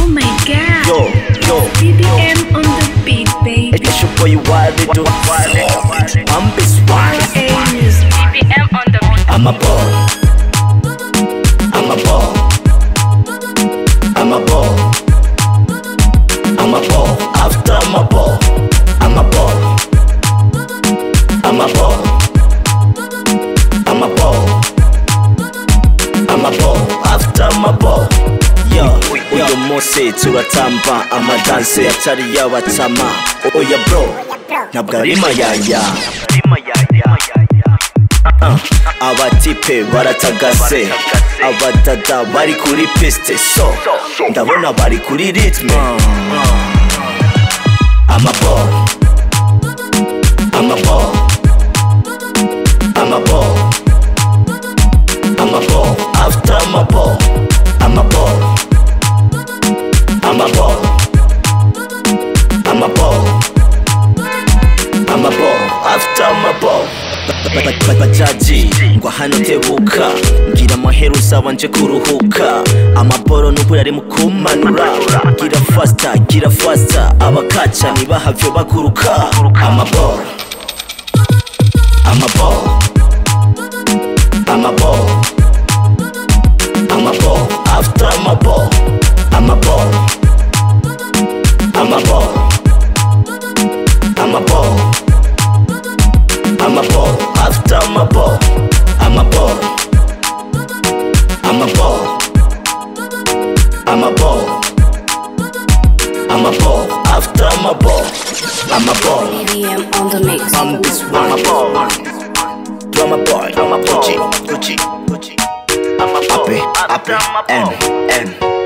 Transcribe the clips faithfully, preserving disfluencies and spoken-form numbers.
my god. Yo, yo, B B M on the beat, baby. it's your boy Wiley do I'm this one. A's. B B M on the beat. I'm a ball. I'm a ball. I'm a ball. I'm a ball. After I'm a ball. I'm a ball. I'm a ball. I'm a ball. I'm a ball. After I'm a ball. Yo, uyu munsi turatamba amadanse atari y'abatama. Oya bro, ntabwo ari mayaya. Uh, abatipe baratagase, abadada bari kuri piste, so ndabona bari kuri ritme. I'm a ball, I'm a ball, I'm a ball, I'm a ball. After I'm a ball, I'm a ball, I'm a ball, I'm a ball, I'm a ball. After I'm a ball. Bajaji ngwa hano tebuka, ngira amaheru uzaba nje kuruhuka. Amaboro n'ukuri ari mu kumanura, gira faster, gira faster. Abakaca ntibahavyo baguruka. Amaboro, amaboro, amaboro, amaboro. After amaboro, amaboro, amaboro, amaboro. I'm a ball, after I'm a ball. I'm a ball. I'm a ball. I'm a ball. I'm a ball, after I'm a ball. I'm a ball. B B M on the mix. I'm this one. I'm a ball. Drama boy. I'm a ball. Gucci, Gucci, Gucci. I'm a ball. Happy, happy, M, M.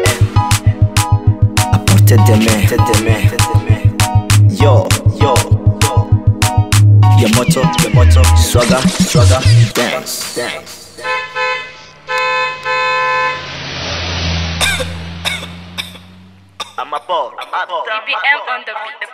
Apporte de me, de me. Yo, yo. Your motto, your motto, swagger, swagger, dance, dance. I'm a ball, I'm a ball. B B M on the beat.